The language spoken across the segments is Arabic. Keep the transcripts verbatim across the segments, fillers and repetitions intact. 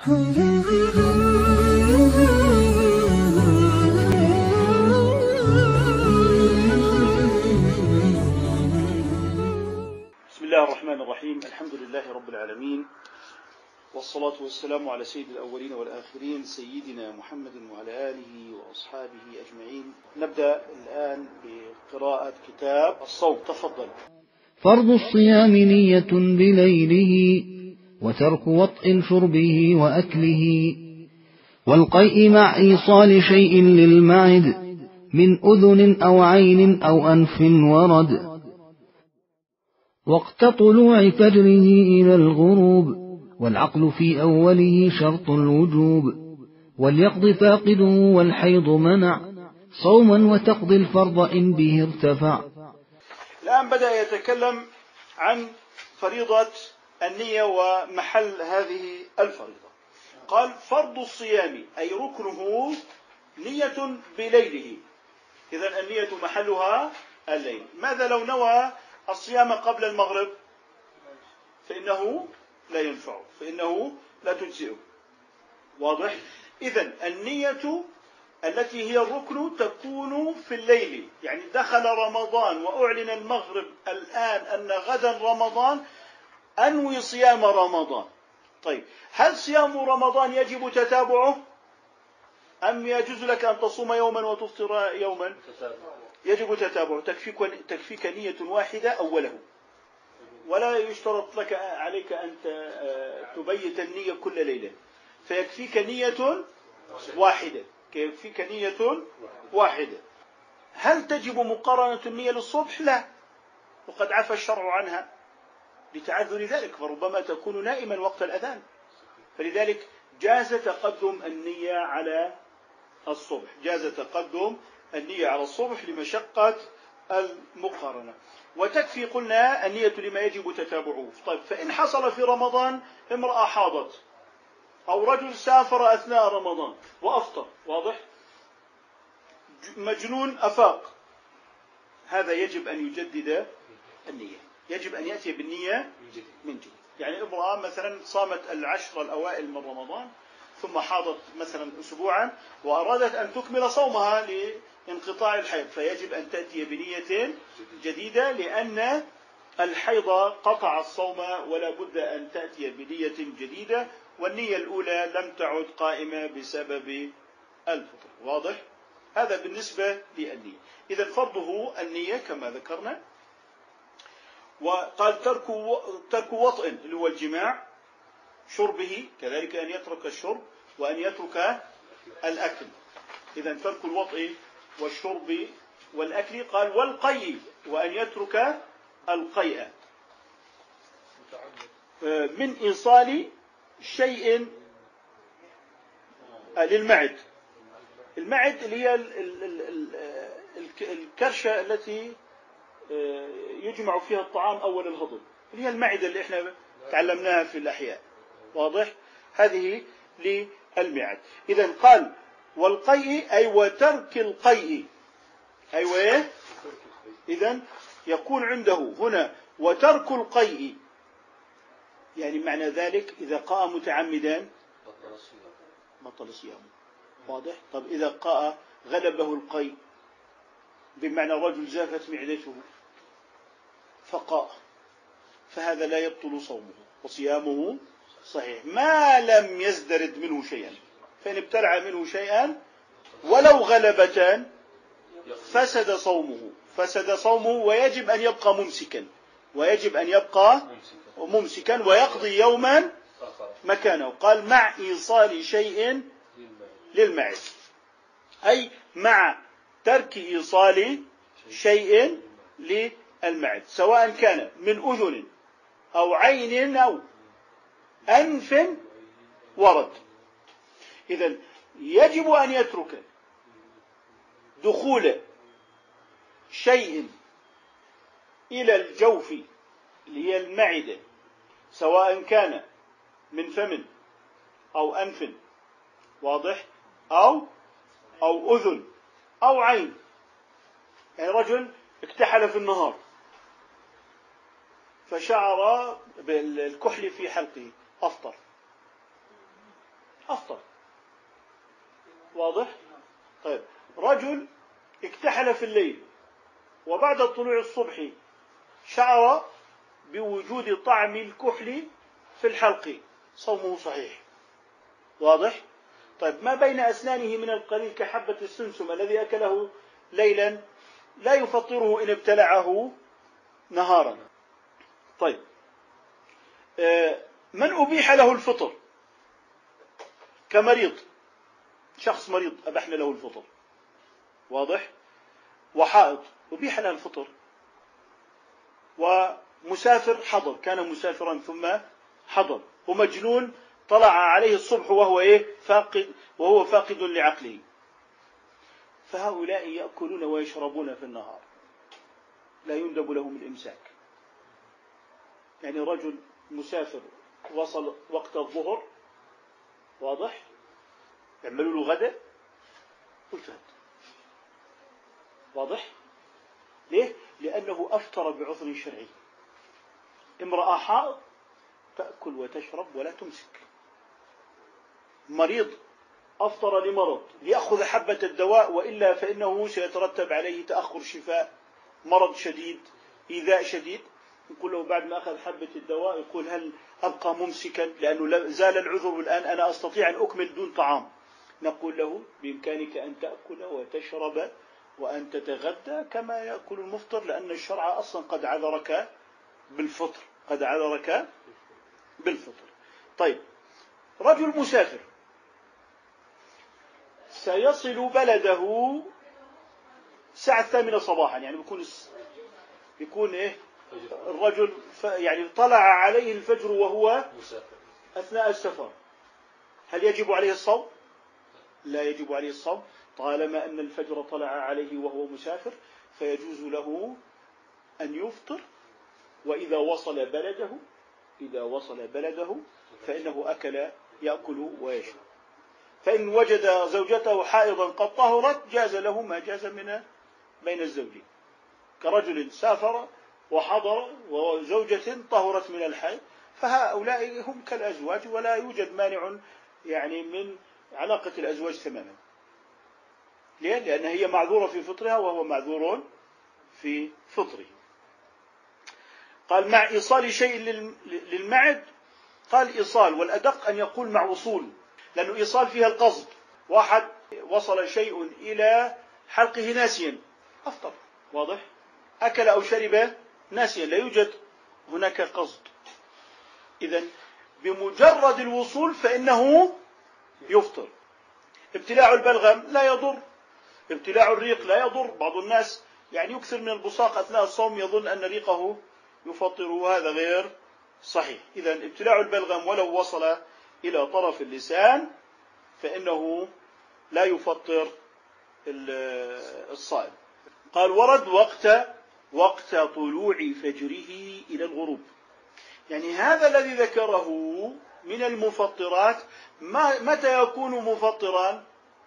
بسم الله الرحمن الرحيم. الحمد لله رب العالمين، والصلاة والسلام على سيد الأولين والآخرين سيدنا محمد وعلى آله وأصحابه أجمعين. نبدأ الآن بقراءة كتاب الصوم. تفضل. فرض الصيام نية بليله، وترك وطء شربه وأكله، والقيء مع إيصال شيء للمعد من أذن أو عين أو أنف ورد، وقت طلوع فجره إلى الغروب، والعقل في أوله شرط الوجوب، وليقض فاقده والحيض منع صوما وتقضي الفرض إن به ارتفع. الآن بدأ يتكلم عن فريضة النية ومحل هذه الفريضة. قال فرض الصيام أي ركنه نية بليله، إذن النية محلها الليل. ماذا لو نوى الصيام قبل المغرب؟ فإنه لا ينفع، فإنه لا تجزئه. واضح؟ إذن النية التي هي الركن تكون في الليل، يعني دخل رمضان وأعلن المغرب الآن أن غدا رمضان، أنوي صيام رمضان. طيب، هل صيام رمضان يجب تتابعه أم يجوز لك أن تصوم يوما وتفطر يوما؟ يجب تتابعه. تكفيك, تكفيك نية واحدة أوله، ولا يشترط لك عليك أن تبيت النية كل ليلة، فيكفيك نية واحدة يكفيك نية واحدة. هل تجب مقارنة النية للصبح؟ لا، وقد عفى الشرع عنها لتعذر ذلك، فربما تكون نائما وقت الأذان، فلذلك جاز تقدم النية على الصبح، جاز تقدم النية على الصبح لمشقة المقارنة. وتكفي قلنا النية لما يجب تتابعه. طيب، فإن حصل في رمضان امرأة حاضت أو رجل سافر أثناء رمضان وأفطر، واضح؟ مجنون أفاق، هذا يجب أن يجدد النية، يجب أن يأتي بالنية من جديد. يعني امرأة مثلا صامت العشر الأوائل من رمضان ثم حاضت مثلا أسبوعا وأرادت أن تكمل صومها لانقطاع الحيض، فيجب أن تأتي بنية جديدة، لأن الحيض قطع الصوم ولا بد أن تأتي بنية جديدة، والنية الأولى لم تعد قائمة بسبب الفطر. واضح؟ هذا بالنسبة للنية. إذا فرضه النية كما ذكرنا. وقال ترك ترك وطء اللي هو الجماع، شربه كذلك أن يترك الشرب وأن يترك الأكل. إذا ترك الوطء والشرب والأكل. قال والقيء وأن يترك القيء من إيصال شيء للمعد. المعد اللي هي الكرشة التي يجمع فيها الطعام أول الهضم، اللي هي المعدة اللي احنا تعلمناها في الأحياء. واضح؟ هذه للمعد. إذن قال والقيء أي وترك القيء، أيوة إيه؟ إذن يكون عنده هنا وترك القيء، يعني معنى ذلك إذا قاء متعمدا بطل صيامه. واضح؟ طب إذا قاء غلبه القيء، بمعنى رجل زافت معدته فقاء، فهذا لا يبطل صومه وصيامه صحيح ما لم يزدرد منه شيئا. فإن ابتلع منه شيئا ولو غلبة فسد صومه فسد صومه ويجب أن يبقى ممسكا ويجب أن يبقى ممسكا ويقضي يوما مكانه. قال مع إيصال شيء للمعد، أي مع ترك إيصال شيء للمعد، سواء كان من أذن أو عين أو أنف ورد. إذن يجب أن يترك دخول شيء إلى الجوف اللي هي المعدة، سواء كان من فم أو أنف، واضح، أو أو أذن أو عين. يعني رجل اكتحل في النهار فشعر بالكحل في حلقه، أفطر. واضح؟ طيب رجل اكتحل في الليل وبعد طلوع الصبح شعر بوجود طعم الكحل في الحلق، صومه صحيح. واضح؟ طيب ما بين أسنانه من القليل كحبة السمسم الذي أكله ليلا لا يفطره إن ابتلعه نهارا. طيب من أبيح له الفطر كمريض، شخص مريض أبحنا له الفطر، واضح؟ وحائض أبيح له الفطر، ومسافر حضر، كان مسافرا ثم حضر، ومجنون طلع عليه الصبح وهو إيه؟ فاقد، وهو فاقد لعقله. فهؤلاء يأكلون ويشربون في النهار لا يندب لهم الإمساك. يعني رجل مسافر وصل وقت الظهر، واضح؟ يعملوا له غدا ويفهد. واضح؟ ليه؟ لأنه أفطر بعذر شرعي. امرأة حائض تأكل وتشرب ولا تمسك. مريض أفطر لمرض ليأخذ حبة الدواء، وإلا فإنه سيترتب عليه تأخر شفاء، مرض شديد، إيذاء شديد. نقول له بعد ما أخذ حبة الدواء يقول هل أبقى ممسكا لأنه زال العذر الآن، أنا أستطيع أن أكمل دون طعام. نقول له بإمكانك أن تأكل وتشرب وأن تتغدى كما يأكل المفطر، لأن الشرع أصلا قد عذرك بالفطر، قد عذرك بالفطر. طيب رجل مسافر سيصل بلده الساعة الثامنة صباحا، يعني بيكون بيكون إيه الرجل يعني طلع عليه الفجر وهو أثناء السفر، هل يجب عليه الصوم؟ لا يجب عليه الصوم طالما أن الفجر طلع عليه وهو مسافر، فيجوز له أن يفطر. وإذا وصل بلده إذا وصل بلده فإنه أكل يأكل ويشرب. فإن وجد زوجته حائضا قد طهرت جاز له ما جاز من بين الزوجين، كرجل سافر وحضر وزوجة طهرت من الحيض، فهؤلاء هم كالأزواج ولا يوجد مانع يعني من علاقة الأزواج تماما. ليه؟ لأن هي معذورة في فطرها وهو معذور في فطره. قال مع إيصال شيء للمعد، قال إيصال، والأدق أن يقول مع وصول، لأنه إيصال فيها القصد. واحد وصل شيء إلى حلقه ناسيا أفطر، واضح؟ أكل أو شرب ناسيا لا يوجد هناك قصد، إذن بمجرد الوصول فإنه يفطر. ابتلاع البلغم لا يضر، ابتلاع الريق لا يضر. بعض الناس يعني يكثر من البصاق أثناء الصوم يظن أن ريقه يفطر، وهذا غير صحيح. إذن ابتلاع البلغم ولو وصل إلى طرف اللسان فإنه لا يفطر الصائم. قال ورد وقت وقت طلوع فجره إلى الغروب، يعني هذا الذي ذكره من المفطرات متى يكون مفطرا؟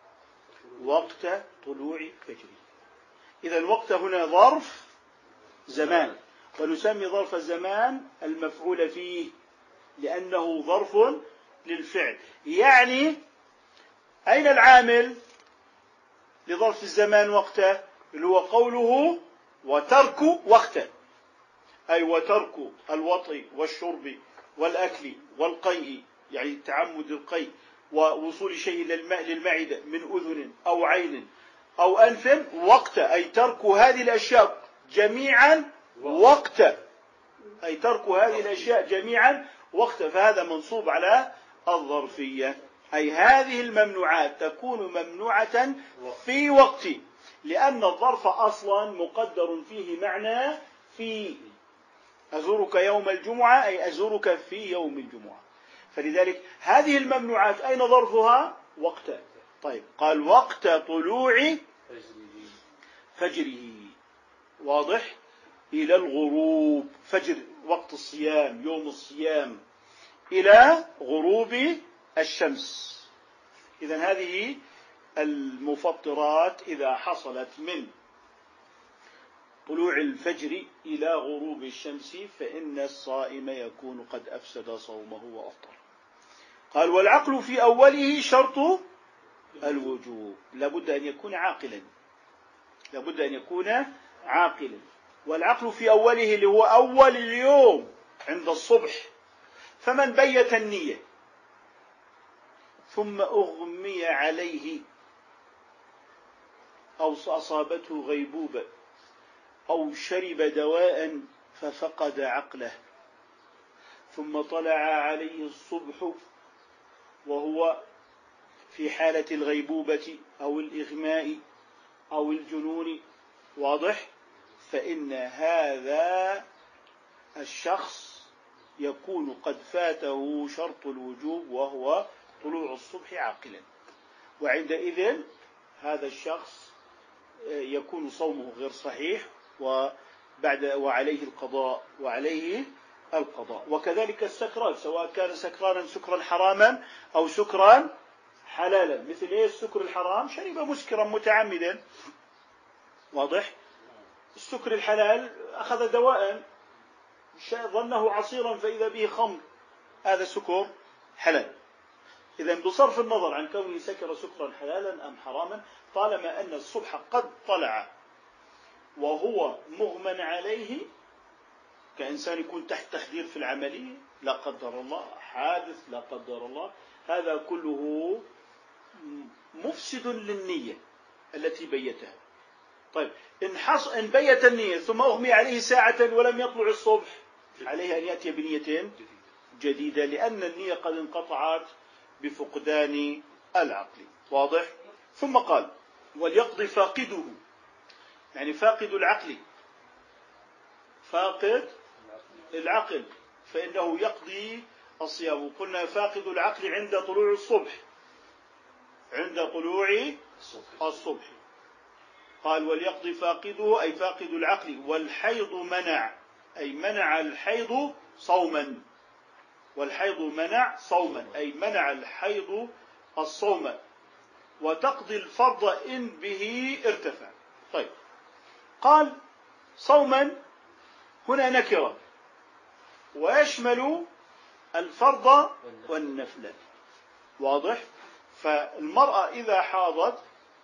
وقت طلوع فجره. إذا الوقت هنا ظرف زمان، ونسمي ظرف الزمان المفعول فيه لأنه ظرف للفعل. يعني أين العامل لظرف الزمان وقته؟ اللي هو قوله وترك وقته، أي وترك الوطء والشرب والأكل والقيء، يعني تعمد القيء ووصول شيء للمعدة من أذن أو عين أو أنف وقت، أي ترك هذه الأشياء جميعا وقت، أي ترك هذه الأشياء جميعا وقت. فهذا منصوب على الظرفية، أي هذه الممنوعات تكون ممنوعة في وقت، لأن الظرف أصلا مقدر فيه معنى في. أزورك يوم الجمعة أي أزورك في يوم الجمعة، فلذلك هذه الممنوعات أين ظرفها؟ وقت. طيب قال وقت طلوع فجره، واضح؟ إلى الغروب، فجر وقت الصيام يوم الصيام إلى غروب الشمس. إذن هذه المفطرات إذا حصلت من طلوع الفجر إلى غروب الشمس فإن الصائم يكون قد أفسد صومه وأفطر. قال والعقل في أوله شرط الوجوب لابد أن يكون عاقلا، لابد أن يكون عاقلا. والعقل في أوله اللي هو أول اليوم عند الصبح، فمن بيت النية ثم أغمي عليه أو أصابته غيبوبة أو شرب دواء ففقد عقله ثم طلع عليه الصبح وهو في حالة الغيبوبة أو الإغماء أو الجنون، واضح؟ فإن هذا الشخص يكون قد فاته شرط الوجوب وهو طلوع الصبح عاقلا، وعندئذ هذا الشخص يكون صومه غير صحيح وبعد وعليه القضاء وعليه القضاء. وكذلك السكران، سواء كان سكرانا سكرا حراما أو سكرا حلالا. مثل إيه السكر الحرام؟ شرب مسكرا متعمدا، واضح؟ السكر الحلال أخذ دواء ظنه عصيرا فإذا به خمر، هذا سكر حلال. إذن بصرف النظر عن كونه سكر سكرا حلالا أم حراما، طالما أن الصبح قد طلع وهو مغمى عليه، كإنسان يكون تحت تخدير في العملية لا قدر الله، حادث لا قدر الله، هذا كله مفسد للنية التي بيتها. طيب إن, حص... إن بيت النية ثم أغمي عليه ساعة ولم يطلع الصبح، عليه أن يأتي بنية جديدة، لأن النية قد انقطعت بفقدان العقل، واضح؟ ثم قال وليقضي فاقده، يعني فاقد العقل، فاقد العقل فإنه يقضي الصيام. قلنا فاقد العقل عند طلوع الصبح، عند طلوع الصبح. قال وليقضي فاقده أي فاقد العقل، والحيض منع أي منع الحيض صوما، والحيض منع صوما أي منع الحيض الصوم، وتقضي الفرض إن به ارتفع. طيب قال صوما هنا نكرة ويشمل الفرض والنفل، واضح؟ فالمرأة إذا حاضت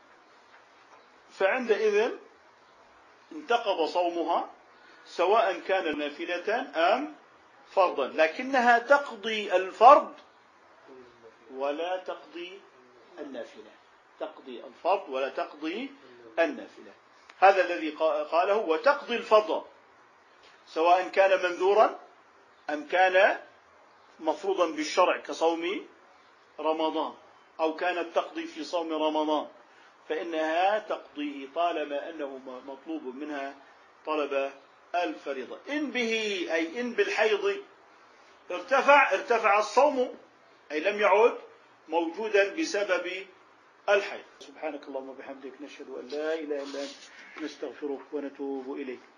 فعندئذ انتقض صومها سواء كان نافلة أم فرضا، لكنها تقضي الفرض ولا تقضي النافلة، تقضي الفرض ولا تقضي النافلة. هذا الذي قاله وتقضي الفرض سواء كان منذورا أم كان مفروضا بالشرع كصوم رمضان، أو كانت تقضي في صوم رمضان، فإنها تقضيه طالما أنه مطلوب منها طلب الفريضة. إن به أي إن بالحيض ارتفع ارتفع الصوم، أي لم يعد موجودا بسبب الحيض. سبحانك اللهم وبحمدك نشهد أن لا إله إلا أنت نستغفرك ونتوب إليك.